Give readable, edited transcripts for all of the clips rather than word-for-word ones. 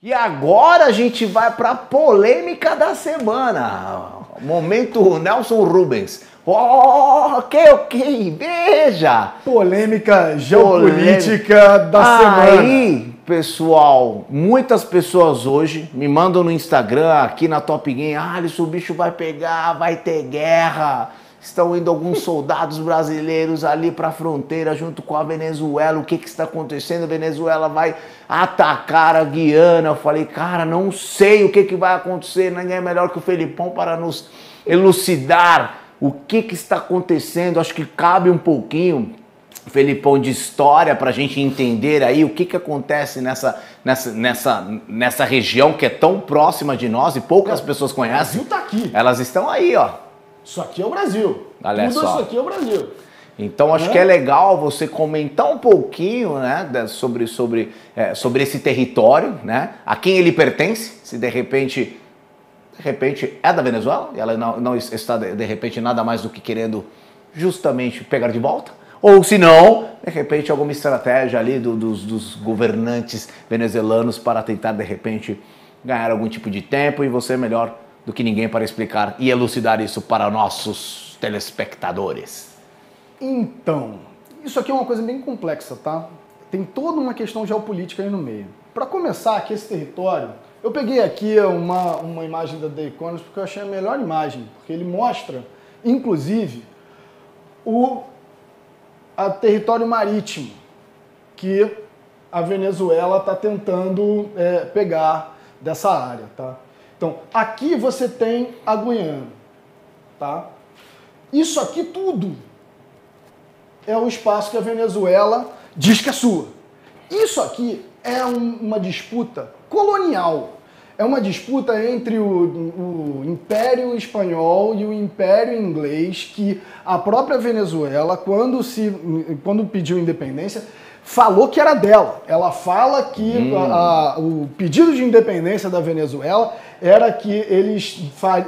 E agora a gente vai para a polêmica da semana. Momento Nelson Rubens. Ok, veja. Polêmica geopolítica da semana. Aí, pessoal, muitas pessoas hoje me mandam no Instagram, aqui na Top Game, Alisson, o bicho vai pegar, vai ter guerra. Estão indo alguns soldados brasileiros ali para a fronteira junto com a Venezuela. O que está acontecendo? A Venezuela vai atacar a Guiana. Eu falei, cara, não sei o que vai acontecer. Ninguém é melhor que o Felipão para nos elucidar o que está acontecendo. Acho que cabe um pouquinho, Felipão, de história para a gente entender aí o que acontece nessa região que é tão próxima de nós e poucas pessoas conhecem. O Brasil tá aqui. Elas estão aí, ó. Isso aqui é o Brasil. Olha Tudo só. isso aqui é o Brasil. Então acho que é legal você comentar um pouquinho, né, sobre esse território, né? A quem ele pertence, se de repente é da Venezuela e ela não está de repente nada mais do que querendo justamente pegar de volta, ou se não, de repente alguma estratégia ali dos governantes venezuelanos para tentar de repente ganhar algum tipo de tempo, e você é melhor do que ninguém para explicar e elucidar isso para nossos telespectadores. Então, isso aqui é uma coisa bem complexa, tá? Tem toda uma questão geopolítica aí no meio. Para começar, aqui esse território, eu peguei aqui uma imagem da The Economist porque eu achei a melhor imagem, porque ele mostra, inclusive, o território marítimo que a Venezuela está tentando pegar dessa área, tá? Então, aqui você tem a Guiana, tá? Isso aqui tudo é o espaço que a Venezuela diz que é sua. Isso aqui é uma disputa colonial. É uma disputa entre o Império Espanhol e o Império Inglês, que a própria Venezuela, quando pediu independência, falou que era dela. Ela fala que o pedido de independência da Venezuela era que eles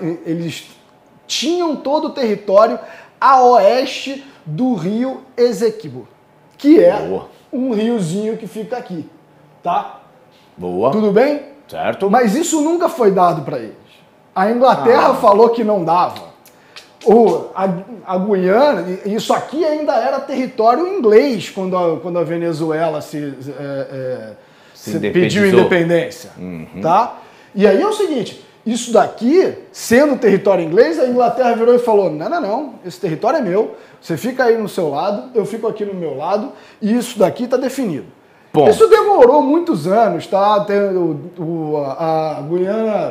tinham todo o território a oeste do rio Esequibo, que é um riozinho que fica aqui, tá? Boa. Tudo bem? Certo. Mas isso nunca foi dado para eles. A Inglaterra falou que não dava. A Guiana, isso aqui ainda era território inglês quando a Venezuela se pediu independência, tá? E aí é o seguinte, isso daqui, sendo território inglês, a Inglaterra virou e falou, não, esse território é meu, você fica aí no seu lado, eu fico aqui no meu lado, e isso daqui está definido. Bom. Isso demorou muitos anos, tá? A Guiana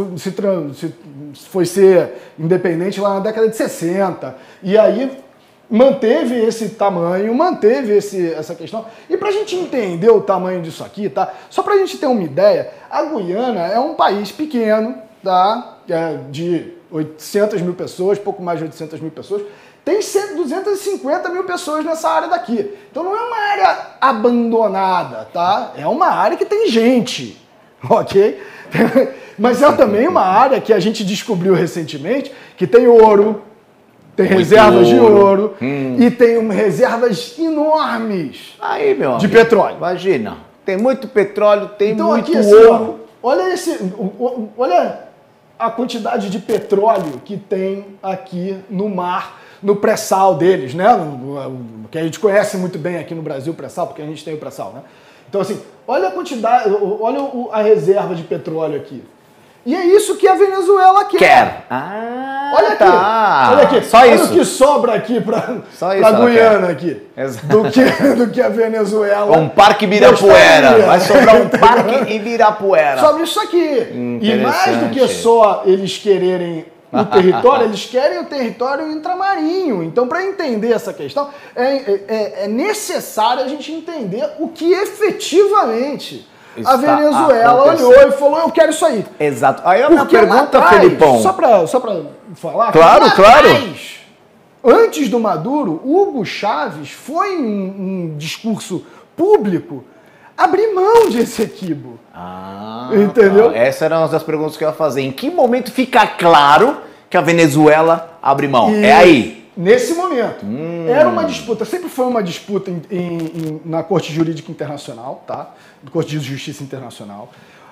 foi ser independente lá na década de 60, e aí manteve esse tamanho, manteve essa questão. E para a gente entender o tamanho disso aqui, tá? Só para a gente ter uma ideia, a Guiana é um país pequeno, tá? De 800 mil pessoas, pouco mais de 800 mil pessoas. Tem 250 mil pessoas nessa área daqui. Então não é uma área abandonada, tá? É uma área que tem gente, ok? Mas é também uma área que a gente descobriu recentemente que tem ouro, tem reservas de ouro e tem reservas enormes de petróleo. Imagina, tem muito petróleo, tem então, muito aqui, assim, ouro. Olha a quantidade de petróleo que tem aqui no mar, no pré-sal deles, né? Que a gente conhece muito bem aqui no Brasil, o pré-sal, porque a gente tem o pré-sal, né? Então, assim, olha a quantidade, olha a reserva de petróleo aqui. E é isso que a Venezuela quer. Olha aqui, olha aqui. Só olha isso. O que sobra aqui para Guiana aqui, do que a Venezuela. Um parque Ibirapuera. Vai sobrar um parque Ibirapuera. Sobre isso aqui. E mais do que só eles quererem o território, eles querem o território intramarinho. Então, para entender essa questão, é necessário a gente entender o que efetivamente a Venezuela olhou e falou, eu quero isso aí. Exato. Aí a minha pergunta, Felipão. Só para falar. Claro. Antes do Maduro, Hugo Chávez foi um discurso público abrir mão de Esequibo. Entendeu? Essa era uma das perguntas que eu ia fazer. Em que momento fica claro que a Venezuela abre mão? É aí. Nesse momento. Era uma disputa, sempre foi uma disputa na Corte Jurídica Internacional, tá? Corte de Justiça Internacional.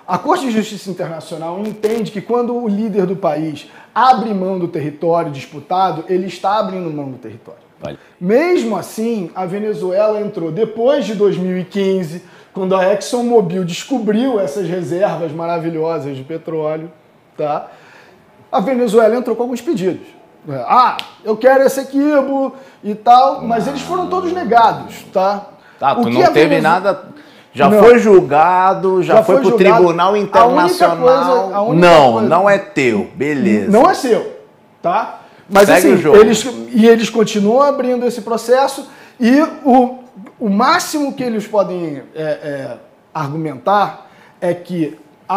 A Corte de Justiça Internacional entende que quando o líder do país abre mão do território disputado, ele está abrindo mão do território. Vale. Mesmo assim, a Venezuela entrou depois de 2015, quando a ExxonMobil descobriu essas reservas maravilhosas de petróleo, tá? A Venezuela entrou com alguns pedidos. Eu quero esse Essequibo e tal, mas eles foram todos negados, tá? Tá, tu não teve nada... Já Não. foi julgado, já foi pro julgado. Tribunal Internacional. A única coisa... Não é teu, beleza. Não é seu, tá? Mas segue assim, o jogo. eles continuam abrindo esse processo e o máximo que eles podem argumentar é que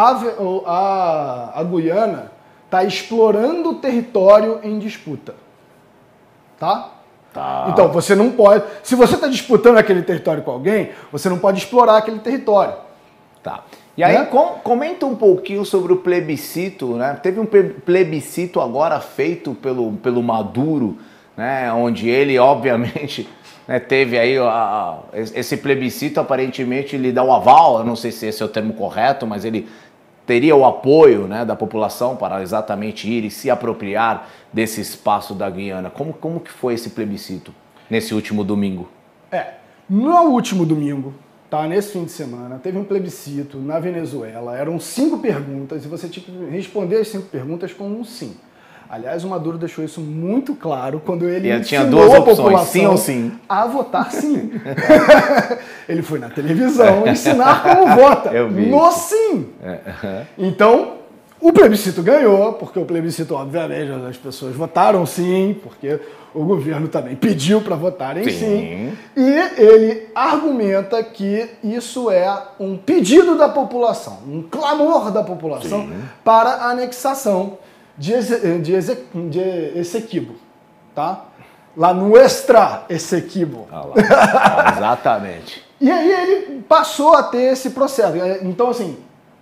a Guiana está explorando o território em disputa, tá? Tá. Então, você não pode... Se você está disputando aquele território com alguém, você não pode explorar aquele território. Tá. E aí, Né? comenta um pouquinho sobre o plebiscito, né? Teve um plebiscito agora feito pelo Maduro, né? Onde ele, obviamente, né, teve aí esse plebiscito, aparentemente, ele dá o aval, eu não sei se esse é o termo correto, mas ele teria o apoio, né, da população para exatamente ir e se apropriar desse espaço da Guiana. Como que foi esse plebiscito nesse último domingo? No último domingo, tá, nesse fim de semana, teve um plebiscito na Venezuela. Eram 5 perguntas e você tinha que responder as 5 perguntas com um sim. Aliás, o Maduro deixou isso muito claro quando ele tinha ensinou duas a opções, população sim ou sim. a votar sim. Ele foi na televisão ensinar como vota. Eu vi no isso. sim. Então, o plebiscito ganhou, porque o plebiscito, obviamente, as pessoas votaram sim, porque o governo também pediu para votarem sim. E ele argumenta que isso é um pedido da população, um clamor da população para a anexação de Essequibo, tá? Lá no Extra Essequibo. Exatamente. E aí ele passou a ter esse processo. Então, assim,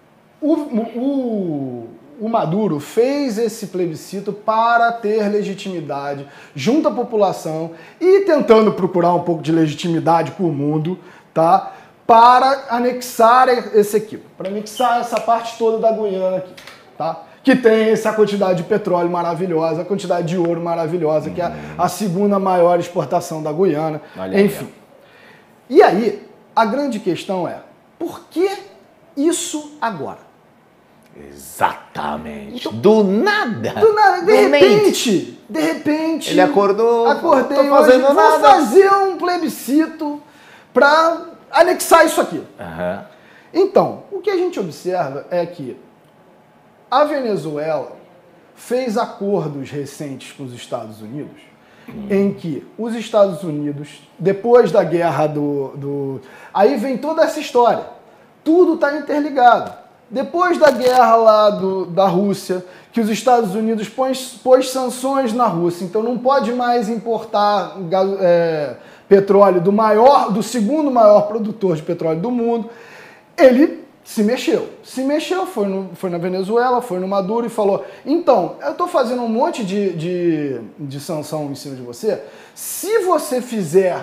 o Maduro fez esse plebiscito para ter legitimidade junto à população e tentando procurar um pouco de legitimidade com o mundo, tá? Para anexar Essequibo, para anexar essa parte toda da Guiana aqui, tá? Que tem essa quantidade de petróleo maravilhosa, a quantidade de ouro maravilhosa, que é a segunda maior exportação da Guiana, enfim. E aí, a grande questão é, por que isso agora? Exatamente. Então, do nada. De repente... Ele acordou, acordei tô fazendo hoje, nada. vou fazer um plebiscito para anexar isso aqui. Então, o que a gente observa é que a Venezuela fez acordos recentes com os Estados Unidos, em que os Estados Unidos, depois da guerra Aí vem toda essa história. Tudo está interligado. Depois da guerra lá da Rússia, que os Estados Unidos pôs sanções na Rússia, então não pode mais importar petróleo do segundo maior produtor de petróleo do mundo, ele se mexeu. Foi na Venezuela, foi no Maduro e falou, então, eu estou fazendo um monte de sanção em cima de você, se você fizer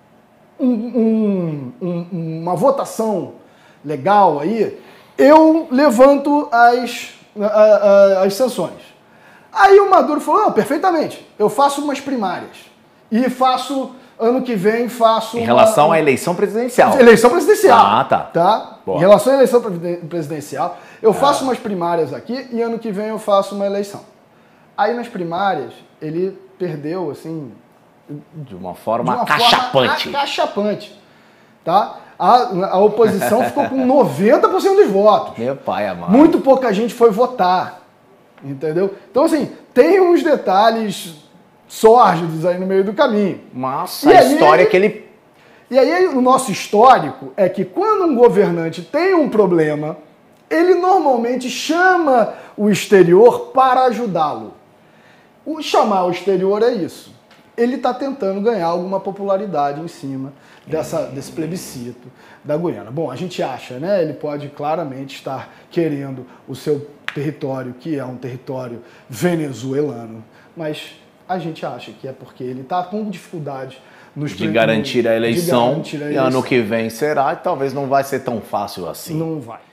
uma votação legal aí, eu levanto as sanções. Aí o Maduro falou, perfeitamente, eu faço umas primárias e ano que vem faço... Em relação à eleição presidencial. Eleição presidencial. Ah, tá. Em relação à eleição presidencial, eu faço umas primárias aqui e ano que vem eu faço uma eleição. Aí nas primárias, ele perdeu, assim... De uma forma acachapante. Tá? A oposição ficou com 90% dos votos. Meu pai amado. Muito pouca gente foi votar. Entendeu? Então, assim, tem uns detalhes sórdidos aí no meio do caminho. Nossa, a história que ele... E aí o nosso histórico é que quando um governante tem um problema, ele normalmente chama o exterior para ajudá-lo. Chamar o exterior é isso. Ele está tentando ganhar alguma popularidade em cima desse plebiscito da Guiana. Bom, a gente acha, né? Ele pode claramente estar querendo o seu território, que é um território venezuelano, mas a gente acha que é porque ele está com dificuldade de garantir a eleição, e ano que vem será, e talvez não vai ser tão fácil assim. Não vai.